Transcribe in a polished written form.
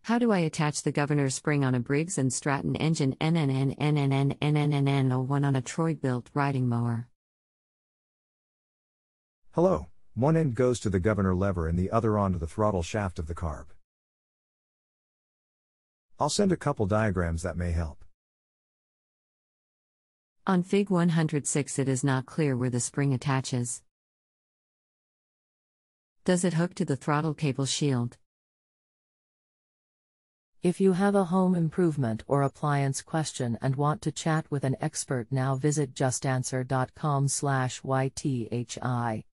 How do I attach the governor spring on a Briggs & Stratton engine NNN01 on a Troy bilt riding mower? Hello, one end goes to the governor lever and the other onto the throttle shaft of the carb. I'll send a couple diagrams that may help. On Fig 106 it is not clear where the spring attaches. Does it hook to the throttle cable shield? If you have a home improvement or appliance question and want to chat with an expert now, visit justanswer.com/ythi.